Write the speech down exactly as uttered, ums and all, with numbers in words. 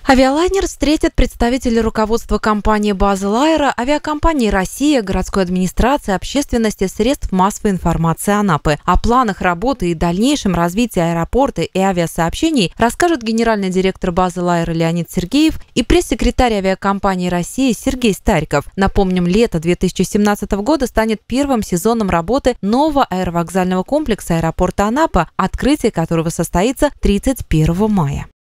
Авиалайнер встретят представители руководства компании «Базел Аэро», авиакомпании «Россия», городской администрации, общественности, средств массовой информации Анапы. О планах работы и дальнейшем развитии аэропорта и авиасообщений расскажет генеральный директор «Базел Аэро» Леонид Сергеев и пресс-секретарь авиакомпании «Россия» Сергей Стариков. Напомним, лето две тысячи семнадцатого года станет первым сезоном работы нового аэровокзального комплекса аэропорта Анапа, открытие которого состоится тридцать первого мая.